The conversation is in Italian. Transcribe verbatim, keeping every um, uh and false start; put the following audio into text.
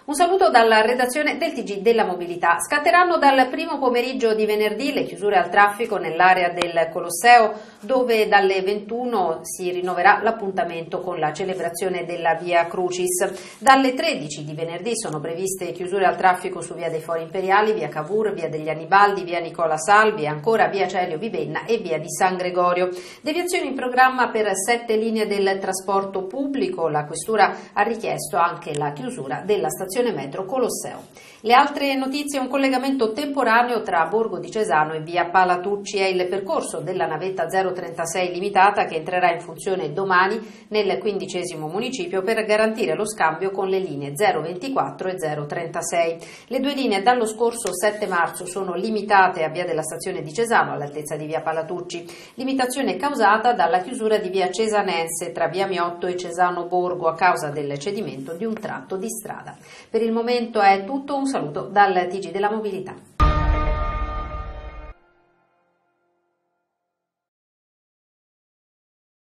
Un saluto dalla redazione del T G della Mobilità. Scatteranno dal primo pomeriggio di venerdì le chiusure al traffico nell'area del Colosseo, dove dalle ventuno si rinnoverà l'appuntamento con la celebrazione della Via Crucis. Dalle tredici di venerdì sono previste chiusure al traffico su Via dei Fori Imperiali, Via Cavour, Via degli Annibaldi, Via Nicola Salvi e ancora Via Celio Vibenna e Via di San Gregorio. Deviazioni in programma per sette linee del trasporto pubblico. La questura ha richiesto anche la chiusura della stazione metro Colosseo. Le altre notizie: un collegamento temporaneo tra Borgo di Cesano e via Palatucci è il percorso della navetta zero trentasei limitata che entrerà in funzione domani nel quindicesimo municipio per garantire lo scambio con le linee zero ventiquattro e zero trentasei. Le due linee dallo scorso sette marzo sono limitate a via della stazione di Cesano all'altezza di via Palatucci, limitazione causata dalla chiusura di via Cesanense tra via Miotto e Cesano Borgo a causa del cedimento di un tratto di strada. Per il momento è tutto, un saluto dal T G della Mobilità.